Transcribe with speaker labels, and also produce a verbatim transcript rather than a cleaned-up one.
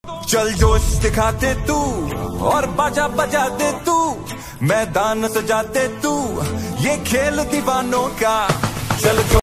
Speaker 1: चल जोश दिखाते तू और बाजा बजा दे तू, मैदान सजाते तू, ये खेल दीवानों का। चल जो